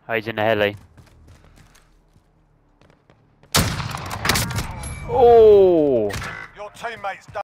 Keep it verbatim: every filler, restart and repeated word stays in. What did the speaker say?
Oh, he's in the heli. Oh! Your teammates